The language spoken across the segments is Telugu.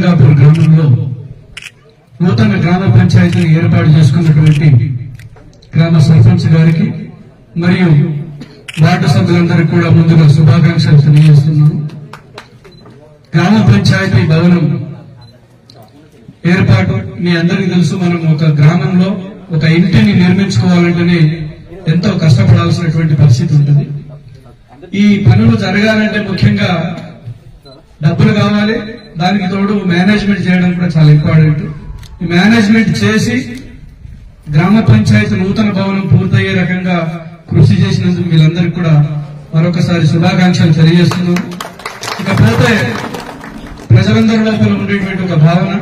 రంగాపూర్ గ్రామంలో నూతన గ్రామ పంచాయతీని ఏర్పాటు చేసుకున్నటువంటి గ్రామ సర్పంచ్ గారికి మరియు వార్డు సభ్యులందరికీ కూడా ముందుగా శుభాకాంక్షలు తెలియజేస్తున్నాను. గ్రామ పంచాయతీ భవనం ఏర్పాటు మీ అందరికీ తెలుసు. మనం ఒక గ్రామంలో ఒక ఇంటిని నిర్మించుకోవాలంటేనే ఎంతో కష్టపడాల్సినటువంటి పరిస్థితి ఉంటుంది. ఈ పనులు జరగాలంటే ముఖ్యంగా డబ్బులు కావాలి, దానికి తోడు మేనేజ్మెంట్ చేయడం కూడా చాలా ఇంపార్టెంట్. ఈ మేనేజ్మెంట్ చేసి గ్రామ పంచాయతీ నూతన భవనం పూర్తయ్యే రకంగా కృషి చేసినందుకు వీళ్ళందరికీ కూడా మరొకసారి శుభాకాంక్షలు తెలియజేస్తున్నాను. ఇకపోతే ప్రజలందరి లోపల ఉండేటువంటి ఒక భావన,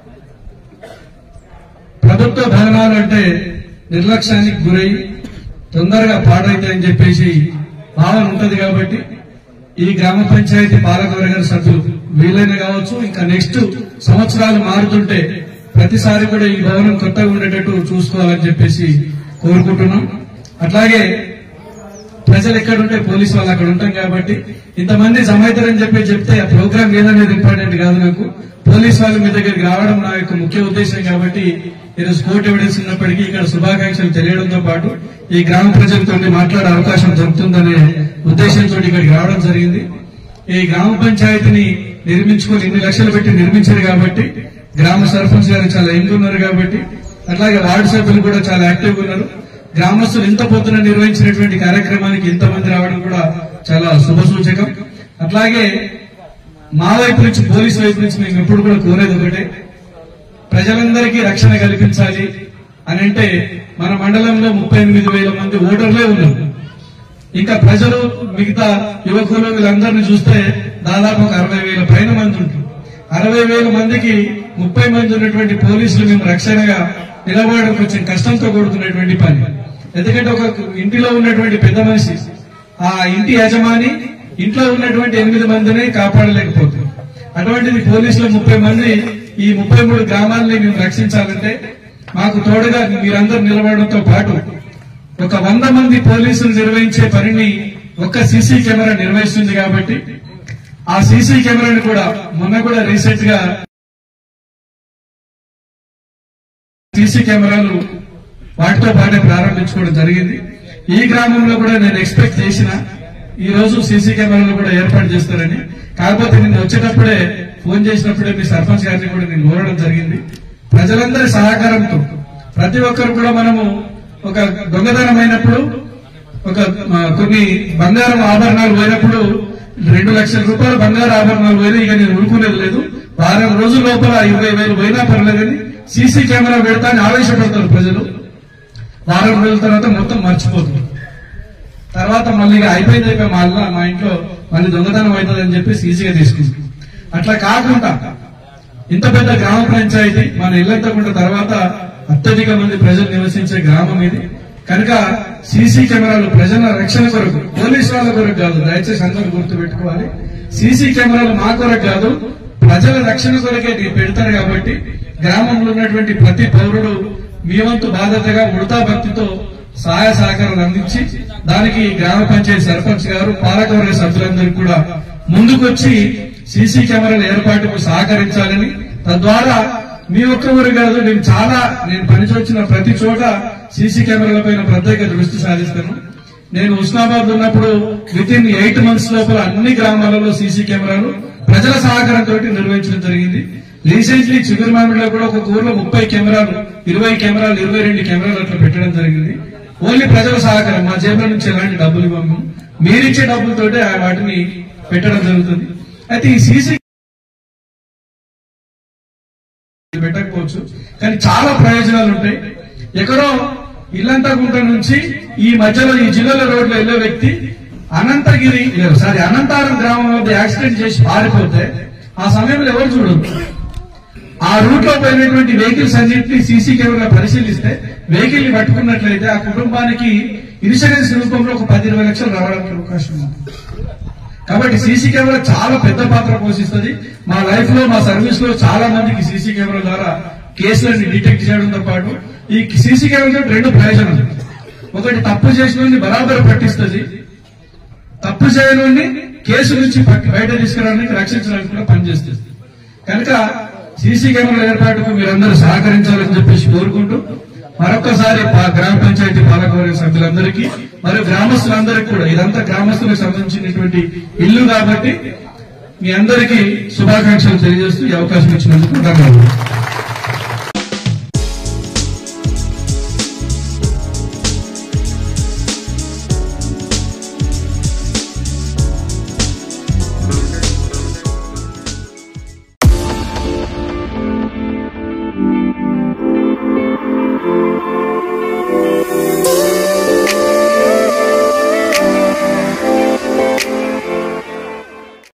ప్రభుత్వ భవనాలు అంటే నిర్లక్ష్యానికి గురై తొందరగా పాడైతాయని చెప్పేసి భావన ఉంటది. కాబట్టి ఈ గ్రామ పంచాయతీ పాలకవర్గ సభ్యులు వీలైనా కావచ్చు, ఇంకా నెక్స్ట్ సంవత్సరాలు మారుతుంటే ప్రతిసారి కూడా ఈ భవనం కొత్తగా ఉండేటట్టు చూసుకోవాలని చెప్పేసి కోరుకుంటున్నాం. అట్లాగే ప్రజలు ఎక్కడుంటే పోలీసు వాళ్ళు అక్కడ ఉంటాం కాబట్టి ఇంతమంది జమైతారని చెప్తే ఆ ప్రోగ్రామ్ ఏదనేది ఇంపార్టెంట్ కాదు. నాకు పోలీసు వాళ్ళు మీ దగ్గరికి రావడం నా యొక్క ముఖ్య ఉద్దేశం. కాబట్టి ఈరోజు కోర్టు ఎవిడెన్స్ ఉన్నప్పటికీ ఇక్కడ శుభాకాంక్షలు తెలియడంతో పాటు ఈ గ్రామ ప్రజలతో మాట్లాడే అవకాశం దొరుకుతుందనే ఉద్దేశంతో ఇక్కడికి రావడం జరిగింది. ఈ గ్రామ పంచాయతీని నిర్మించుకొని ఇన్ని లక్షలు పెట్టి నిర్మించారు కాబట్టి గ్రామ సర్పంచ్ గారు చాలా యంగ్ ఉన్నారు కాబట్టి, అట్లాగే వార్డు సభ్యులు కూడా చాలా యాక్టివ్ గా ఉన్నారు. గ్రామస్తులు ఇంత పొద్దున నిర్వహించినటువంటి కార్యక్రమానికి ఇంతమంది రావడం కూడా చాలా శుభ సూచకం. అట్లాగే మా వైపు నుంచి, పోలీసు వైపు నుంచి మేము ఎప్పుడు కూడా కోరేది ఒకటే, ప్రజలందరికీ రక్షణ కల్పించాలి అని అంటే మన మండలంలో 38,000 మంది ఓటర్లే ఉన్నారు. ఇంకా ప్రజలు మిగతా యువకులు వీళ్ళందరినీ చూస్తే దాదాపు ఒక 60,000 పైన మంది ఉంటారు. 60,000 మందికి 30 మంది ఉన్నటువంటి పోలీసులు మేము రక్షణగా నిలబడడం కొంచెం కష్టంతో కూడుకున్నటువంటి పని. ఎందుకంటే ఒక ఇంటిలో ఉన్నటువంటి పెద్ద మనిషి, ఆ ఇంటి యజమాని ఇంట్లో ఉన్నటువంటి 8 మందిని కాపాడలేకపోతుంది. అటువంటిది పోలీసులు 30 మంది ఈ 33 గ్రామాలని మేము రక్షించాలంటే మాకు తోడుగా మీరందరూ నిలబడడంతో పాటు ఒక 100 మంది పోలీసులు నిర్వహించే పనిని ఒక్క సీసీ కెమెరా నిర్వహిస్తుంది. కాబట్టి ఆ సీసీ కెమెరాని కూడా మొన్న కూడా రీసెంట్ గా సీసీ కెమెరాలు వాటితో పాటే ప్రారంభించుకోవడం జరిగింది. ఈ గ్రామంలో కూడా నేను ఎక్స్పెక్ట్ చేసిన ఈ రోజు సీసీ కెమెరాలు కూడా ఏర్పాటు చేస్తారని. కాకపోతే నేను వచ్చేటప్పుడే ఫోన్ చేసినప్పుడే మీ సర్పంచ్ గారిని కూడా నేను కోరడం జరిగింది. ప్రజలందరి సహకారంతో ప్రతి ఒక్కరు కూడా మనము ఒక దొంగతనం అయినప్పుడు, ఒక కొన్ని బంగారం ఆభరణాలు పోయినప్పుడు 2 లక్షల రూపాయల బంగారు ఆభరణాలు పోయినా ఇక నేను ఉడుకునేది లేదు. వారం రోజుల లోపల 20,000 పోయినా పర్లేదని సీసీ కెమెరా పెడతా అని ఆవేశపడతారు ప్రజలు. వారం రోజుల తర్వాత మొత్తం మర్చిపోతుంది. తర్వాత మళ్ళీ అయిపోయింది మళ్ళా మా ఇంట్లో మళ్ళీ దొంగతనం అవుతుందని చెప్పి ఈజీగా తీసుకుంటాం. అట్లా కాకుండా ఇంత పెద్ద గ్రామ పంచాయతీ మన ఇల్లంతకుండా తర్వాత అత్యధిక మంది ప్రజలు నివసించే గ్రామం ఇది. కనుక సీసీ కెమెరాలు ప్రజల రక్షణ కొరకు, పోలీసు వాళ్ళ కొరకు కాదు, దయచేసి అందరూ గుర్తు పెట్టుకోవాలి. సీసీ కెమెరాలు మా కొరకు కాదు, ప్రజల రక్షణ కొరకే పెడతారు. కాబట్టి గ్రామంలో ఉన్నటువంటి ప్రతి పౌరుడు మీ వంతు బాధ్యతగా ఉడతా భక్తితో సహాయ సహకారాలు అందించి దానికి గ్రామ పంచాయతీ సర్పంచ్ గారు, పాలకవర్గ సభ్యులందరూ కూడా ముందుకొచ్చి సీసీ కెమెరాల ఏర్పాటుకు సహకరించాలని, తద్వారా మీ ఒక్కరు కాదు నేను పనిచొచ్చిన ప్రతి చోట సీసీ కెమెరాల పైన ప్రత్యేక దృష్టి సాధిస్తాను. నేను ఉస్నాబాద్ ఉన్నప్పుడు వితిన్ 8 months లోపల అన్ని గ్రామాలలో సీసీ కెమెరాలు ప్రజల సహకారంతో నిర్వహించడం జరిగింది. రీసెంట్లీ చిగురుమామిడిలో కూడా ఒక ఊర్లో 30 కెమెరాలు, 20 కెమెరాలు, 22 కెమెరాలు అట్లా పెట్టడం జరిగింది. ఓన్లీ ప్రజల సహకారం, మా జేబుల నుంచి ఎలాంటి డబ్బులు ఇవ్వము, మీరిచ్చే డబ్బులతోటే వాటిని పెట్టడం జరుగుతుంది. అయితే ఈ సీసీ పెట్టకపోవచ్చు, కానీ చాలా ప్రయోజనాలు ఉంటాయి. ఎక్కడో ఇల్లంతకుంట నుంచి ఈ మధ్యలో ఈ జిల్లాల రోడ్లో వెళ్లే వ్యక్తి అనంతారం గ్రామం వద్ద యాక్సిడెంట్ చేసి పారిపోతే ఆ సమయంలో ఎవరు చూడరు. ఆ రూట్ లో పోయినటువంటి వెహికల్స్ అన్నింటినీ సీసీ కెమెరా పరిశీలిస్తే వెహికల్ ని పట్టుకున్నట్లయితే ఆ కుటుంబానికి ఇన్సూరెన్స్ రూపంలో ఒక 10-20 లక్షలు రావడానికి అవకాశం ఉంది. కాబట్టి సీసీ కెమెరా చాలా పెద్ద పాత్ర పోషిస్తుంది. మా లైఫ్ లో, మా సర్వీస్ లో చాలా మందికి సీసీ కెమెరా ద్వారా కేసులను డిటెక్ట్ చేయడంతో పాటు ఈ సీసీ కెమెరా 2 ప్రయోజనాలు. ఒకటి, తప్పు చేసిన బరాబర్ పట్టిస్తుంది, తప్పు చేయని కేసు నుంచి బయట తీసుకురావడానికి, రక్షించడానికి కూడా పనిచేస్తుంది. కనుక సీసీ కెమెరాల ఏర్పాటుకు మీరందరూ సహకరించాలని చెప్పేసి కోరుకుంటూ మరొకసారి గ్రామ పంచాయతీ పాలకవర్గ సభ్యులందరికీ మరియు గ్రామస్తులందరికీ కూడా ఇదంతా గ్రామస్తులకు సంబంధించినటువంటి ఇల్లు కాబట్టి మీ అందరికీ శుభాకాంక్షలు తెలియజేస్తూ ఈ అవకాశం ఇచ్చినందుకు ధన్యవాదాలు.